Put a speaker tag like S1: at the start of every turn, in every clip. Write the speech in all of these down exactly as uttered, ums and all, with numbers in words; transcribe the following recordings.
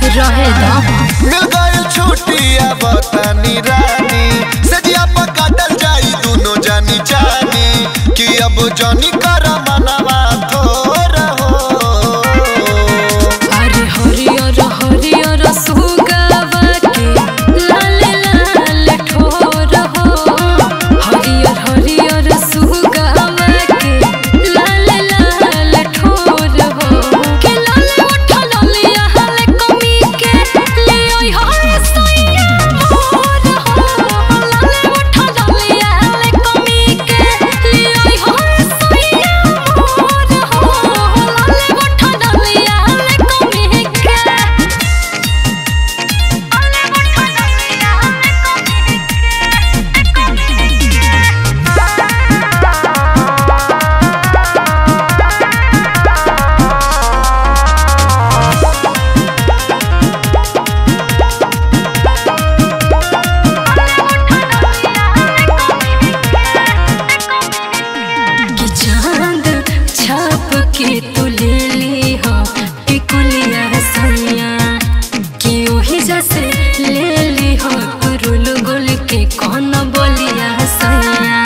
S1: रहे दा
S2: मिल गई छुट्टिया बतानी रानी सजिया पकाटल जाई दोनों जानी जानी कि अब जानी कर मनवा थोर हो।
S1: अरे हरियर हरियर सुगावा के लाल लाल ठोर हो। हरियर हरियर सुगावा के लाल लाल ठोर हो। के लाल उठल लिया हाल कमी के ले ओई हर सैया मोर हो। लाल उठल लिया हाल कमी के ले ओई हर सैया मोर हो। लाल उठल लिया हाल कमी के कि चांद छाप के तू ले ली हो टिकुलिया सैया कि ओही जैसे ले ली हो रुल गुल के कौन बोलिया सैया।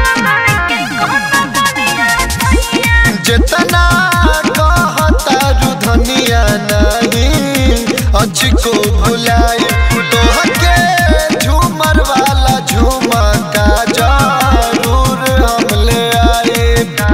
S2: जितना कहता रुधनिया नहीं अच्छी को भुलाई तोहके झूमर वाला झुमका जरूर हम ले आए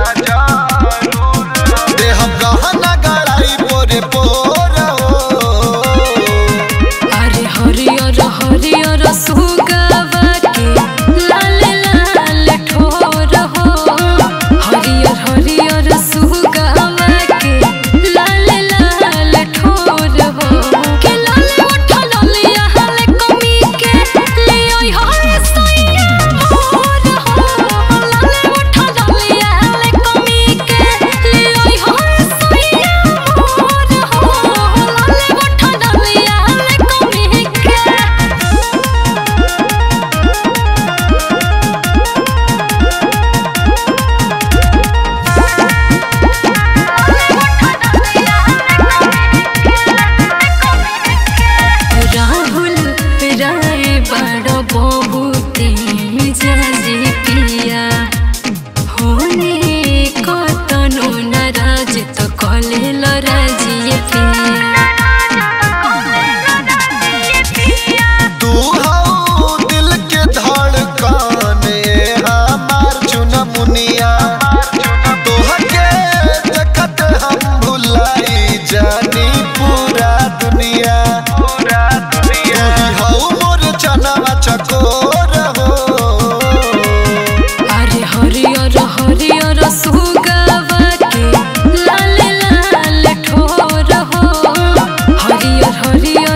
S2: देह गहना गड़ाई पोरे पोर हो।
S1: अरे हरियर हरियर सुगावा के लाल लाल ठोर हो। हरियर हरियर सुगावा के लाल लाल ठोर हो। के लाल उठल लिया हाल कमी के ले ओई हर सैया मोर हो। लाल उठल लिया हाल कमी के ले ओई हर सैया मोर हो। लाल उठल लिया हाल कमी के राहुल राय बड़ बहुते मिजाजी पिया होने कतनो नाराज तो कले राजी पिया।
S2: तू हो दिल के धड़कन हमार चुनमुनिया तोहके देखत हम भुलाई जानी पूरा दुनिया। तू ही हो मोर चनवा चकोर हो।
S1: अरे हरियर हरियर सुगावा के लाल लाल ठोर हो। हरियर हरियर